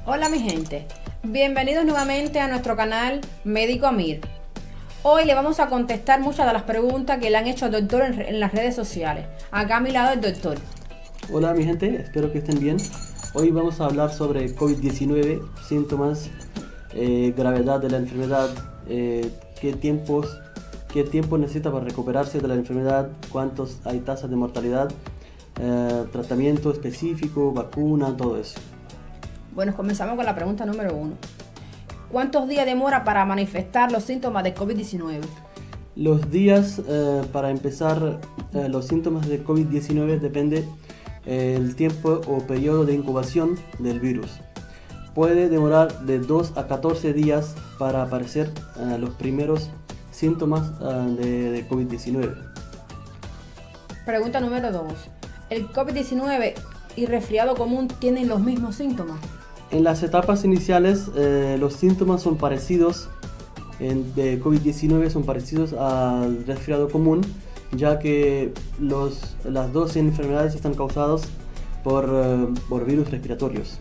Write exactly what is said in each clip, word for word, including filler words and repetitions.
Hola mi gente, bienvenidos nuevamente a nuestro canal Médico Amir. Hoy le vamos a contestar muchas de las preguntas que le han hecho al doctor en, en las redes sociales. Acá a mi lado el doctor. Hola mi gente, espero que estén bien. Hoy vamos a hablar sobre COVID diecinueve, síntomas, eh, gravedad de la enfermedad, eh, qué tiempos, qué tiempo necesita para recuperarse de la enfermedad, cuántos hay tasas de mortalidad, eh, tratamiento específico, vacuna, todo eso. Bueno, comenzamos con la pregunta número uno. ¿Cuántos días demora para manifestar los síntomas de COVID diecinueve? Los días eh, para empezar eh, los síntomas de COVID diecinueve depende eh, el tiempo o periodo de incubación del virus. Puede demorar de dos a catorce días para aparecer eh, los primeros síntomas eh, de, de COVID diecinueve. Pregunta número dos. ¿El COVID diecinueve y resfriado común tienen los mismos síntomas? En las etapas iniciales eh, los síntomas son parecidos en, de COVID diecinueve son parecidos al resfriado común, ya que los, las dos enfermedades están causadas por, uh, por virus respiratorios.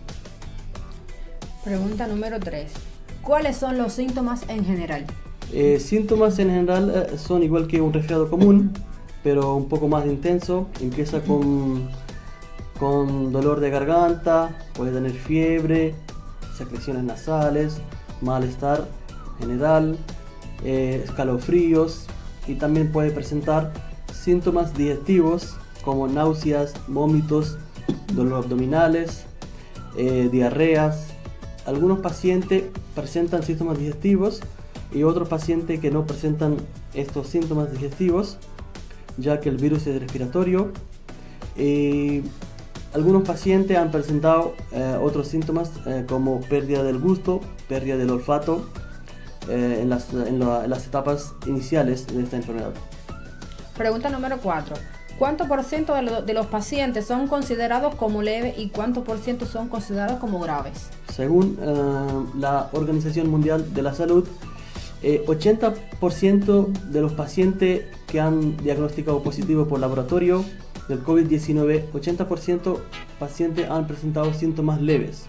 Pregunta número tres. ¿Cuáles son los síntomas en general? Eh, síntomas en general eh, son igual que un resfriado común, pero un poco más intenso. Empieza con, con dolor de garganta, puede tener fiebre, secreciones nasales, malestar general, eh, escalofríos, y también puede presentar síntomas digestivos como náuseas, vómitos, dolor abdominales, eh, diarreas. Algunos pacientes presentan síntomas digestivos y otros pacientes que no presentan estos síntomas digestivos, ya que el virus es respiratorio. Eh, algunos pacientes han presentado eh, otros síntomas eh, como pérdida del gusto, pérdida del olfato, eh, en, las, en, la, en las etapas iniciales de esta enfermedad. Pregunta número cuatro. ¿Cuánto por ciento de, lo, de los pacientes son considerados como leves y cuánto por ciento son considerados como graves? Según eh, la Organización Mundial de la Salud, eh, ochenta por ciento de los pacientes que han diagnosticado positivo por laboratorio del COVID diecinueve, ochenta por ciento pacientes han presentado síntomas leves.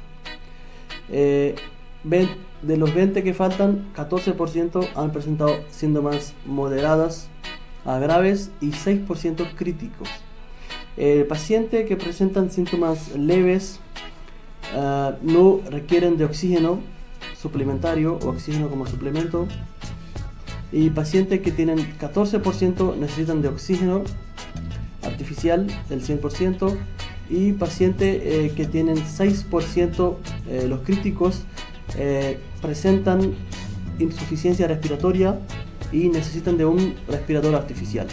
Eh, de los veinte que faltan, catorce por ciento han presentado síntomas moderadas a graves y seis por ciento críticos. El paciente que presentan síntomas leves uh, no requieren de oxígeno suplementario o oxígeno como suplemento, y pacientes que tienen catorce por ciento necesitan de oxígeno artificial el cien por ciento, y pacientes eh, que tienen seis por ciento, eh, los críticos, eh, presentan insuficiencia respiratoria y necesitan de un respirador artificial.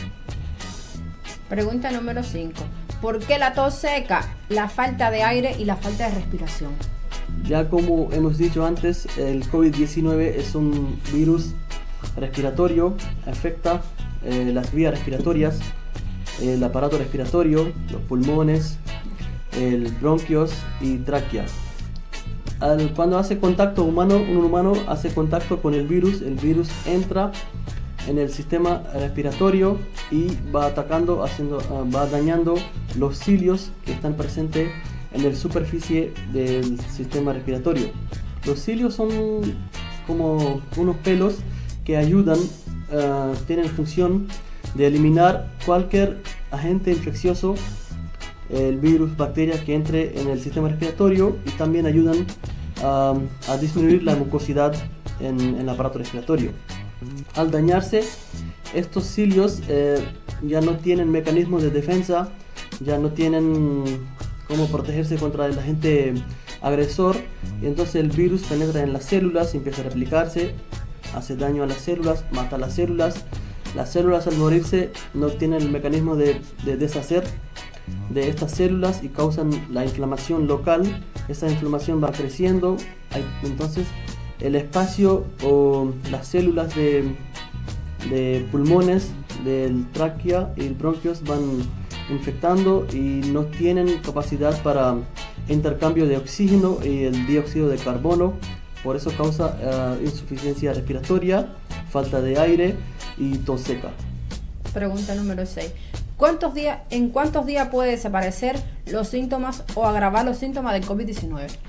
Pregunta número cinco. ¿Por qué la tos seca, la falta de aire y la falta de respiración? Ya como hemos dicho antes, el COVID diecinueve es un virus respiratorio, afecta eh, las vías respiratorias, el aparato respiratorio, los pulmones, el bronquios y tráquea. Al, cuando hace contacto humano, un humano hace contacto con el virus, el virus entra en el sistema respiratorio y va atacando, haciendo, uh, va dañando los cilios que están presentes en la superficie del sistema respiratorio. Los cilios son como unos pelos que ayudan, uh, tienen función de eliminar cualquier agente infeccioso, el virus, bacterias que entre en el sistema respiratorio, y también ayudan uh, a disminuir la mucosidad en, en el aparato respiratorio. Al dañarse, estos cilios eh, ya no tienen mecanismos de defensa, ya no tienen cómo protegerse contra el agente agresor, y entonces el virus penetra en las células, empieza a replicarse, hace daño a las células, mata a las células. Las células, al morirse, no tienen el mecanismo de, de deshacer de estas células y causan la inflamación local. Esa inflamación va creciendo, entonces el espacio o las células de, de pulmones, del tráquea y el bronquios van infectando y no tienen capacidad para intercambio de oxígeno y el dióxido de carbono. Por eso causa uh, insuficiencia respiratoria, falta de aire y tos seca. Pregunta número seis. ¿Cuántos días, ¿En cuántos días puede desaparecer los síntomas o agravar los síntomas del COVID diecinueve?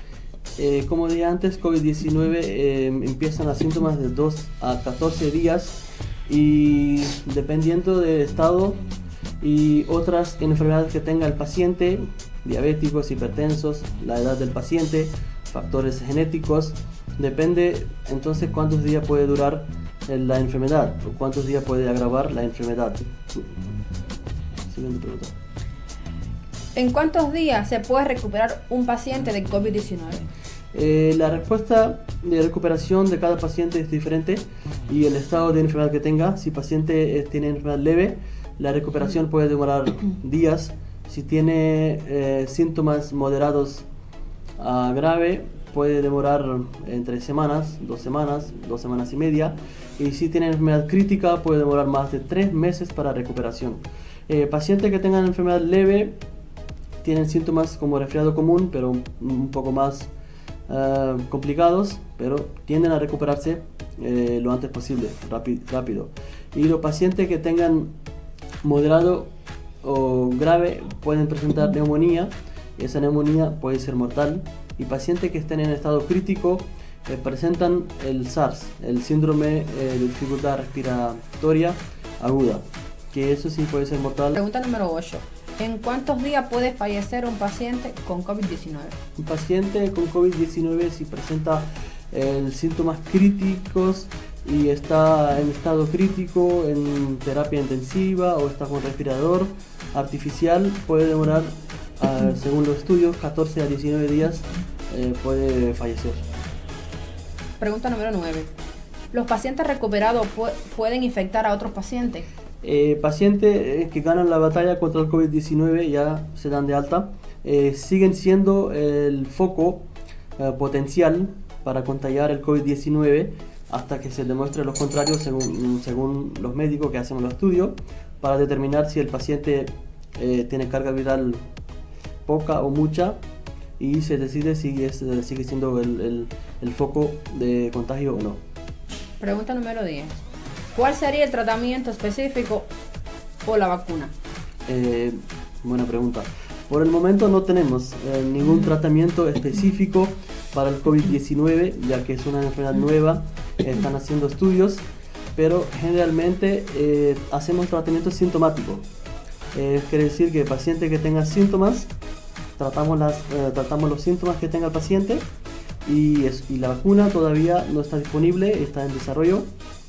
Eh, como dije antes, COVID diecinueve eh, empiezan los síntomas de dos a catorce días y dependiendo del estado y otras enfermedades que tenga el paciente, diabéticos, hipertensos, la edad del paciente, factores genéticos, depende entonces cuántos días puede durar la enfermedad o cuántos días puede agravar la enfermedad. Siguiente pregunta. ¿En cuántos días se puede recuperar un paciente de COVID diecinueve? Eh, la respuesta de recuperación de cada paciente es diferente y el estado de enfermedad que tenga. Si el paciente eh, tiene enfermedad leve, la recuperación puede demorar días. Si tiene eh, síntomas moderados a grave, puede demorar entre semanas, dos semanas, dos semanas y media. Y si tiene enfermedad crítica, puede demorar más de tres meses para recuperación. Eh, pacientes que tengan enfermedad leve tienen síntomas como resfriado común, pero un, un poco más uh, complicados, pero tienden a recuperarse eh, lo antes posible, rápido. Y los pacientes que tengan moderado o grave pueden presentar neumonía. Esa neumonía puede ser mortal. Y pacientes que estén en estado crítico eh, presentan el SARS, el síndrome eh, de dificultad respiratoria aguda, que eso sí puede ser mortal. Pregunta número ocho. ¿En cuántos días puede fallecer un paciente con COVID diecinueve? Un paciente con COVID diecinueve si presenta eh, síntomas críticos y está en estado crítico, en terapia intensiva o está con respirador artificial, puede demorar, uh, según los estudios, catorce a diecinueve días eh, puede fallecer. Pregunta número nueve. ¿Los pacientes recuperados pu pueden infectar a otros pacientes? Eh, pacientes eh, que ganan la batalla contra el COVID diecinueve ya se dan de alta, eh, siguen siendo el foco eh, potencial para contagiar el COVID diecinueve hasta que se demuestre lo contrario según, según los médicos que hacen los estudios para determinar si el paciente eh, tiene carga viral poca o mucha y se decide si es, sigue siendo el, el, el foco de contagio o no. Pregunta número diez. ¿Cuál sería el tratamiento específico o la vacuna? Eh, buena pregunta. Por el momento no tenemos eh, ningún tratamiento específico para el COVID diecinueve, ya que es una enfermedad nueva. Eh, están haciendo estudios, pero generalmente eh, hacemos tratamiento sintomático. Eh, quiere decir que el paciente que tenga síntomas, tratamos, las, eh, tratamos los síntomas que tenga el paciente y, es, y la vacuna todavía no está disponible, está en desarrollo.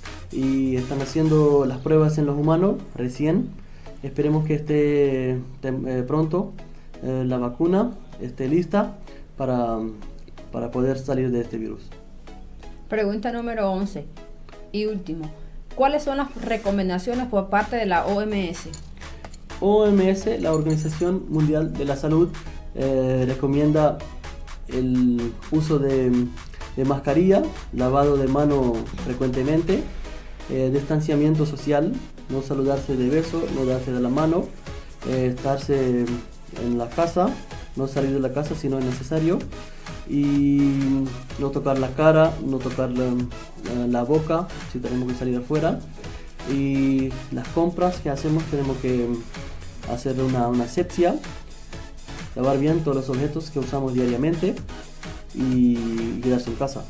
Y están haciendo las pruebas en los humanos recién. Esperemos que esté eh, pronto eh, la vacuna esté lista para, para poder salir de este virus. Pregunta número once y último. ¿Cuáles son las recomendaciones por parte de la O M S? O M S, la Organización Mundial de la Salud, eh, recomienda el uso de, de mascarilla, lavado de mano frecuentemente, Eh, distanciamiento social, no saludarse de beso, no darse de la mano, eh, estarse en la casa, no salir de la casa si no es necesario y no tocar la cara, no tocar la, la, la boca si tenemos que salir afuera. Y las compras que hacemos tenemos que hacer una, una asepsia, lavar bien todos los objetos que usamos diariamente y quedarse en casa.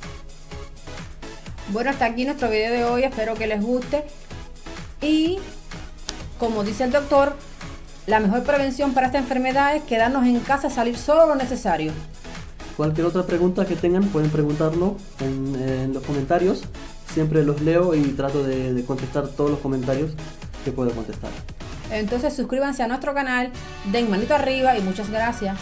Bueno, hasta aquí nuestro video de hoy, espero que les guste y como dice el doctor, la mejor prevención para esta enfermedad es quedarnos en casa, salir solo lo necesario. Cualquier otra pregunta que tengan pueden preguntarlo en, en los comentarios, siempre los leo y trato de, de contestar todos los comentarios que puedo contestar. Entonces suscríbanse a nuestro canal, den manito arriba y muchas gracias.